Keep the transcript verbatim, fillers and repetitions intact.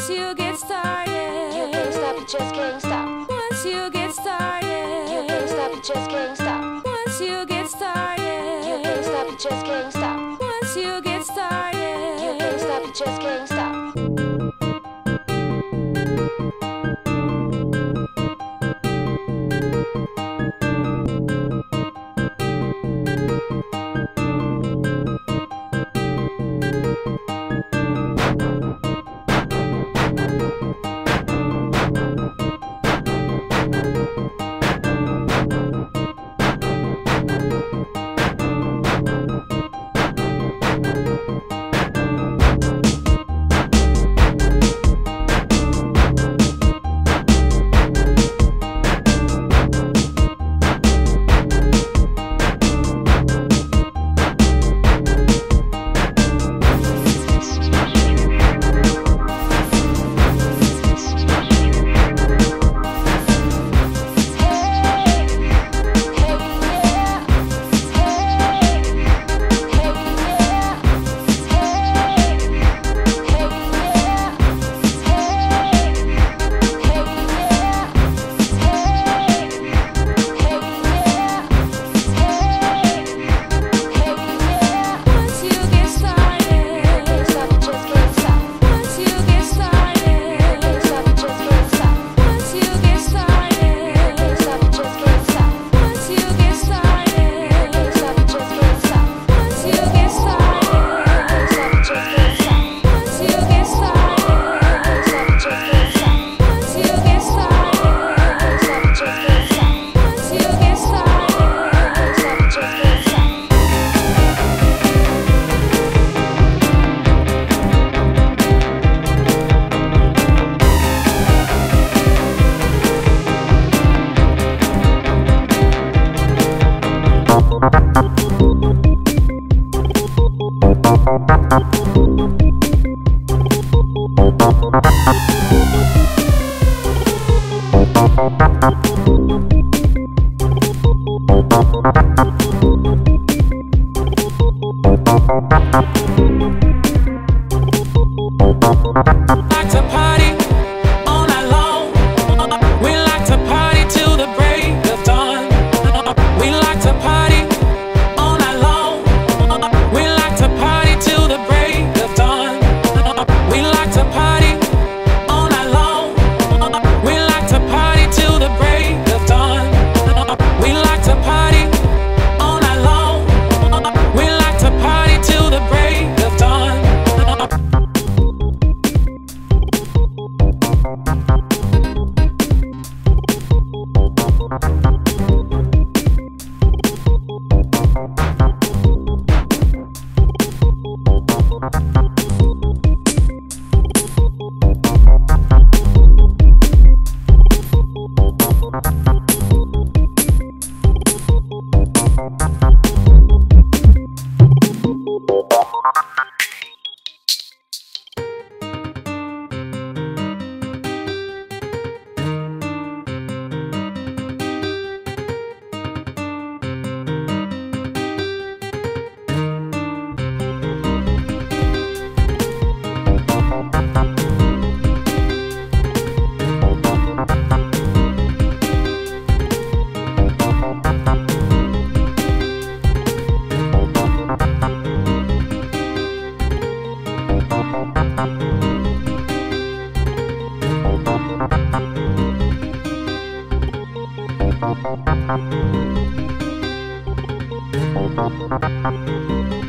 Once you get started, you can't stop, you just can't stop. Once you get started, you can't stop, you just can't stop. Once you get started, you can't stop, you just can't stop. Once you get started, you can't stop, you just can't stop. Like to party all night long. We like to party till the break of dawn. We like to party all night long. We like to party till the break of dawn. We like to party all night long. We like to party till the break of dawn. We like to party all night long. We like to party till the break of dawn. Thank you.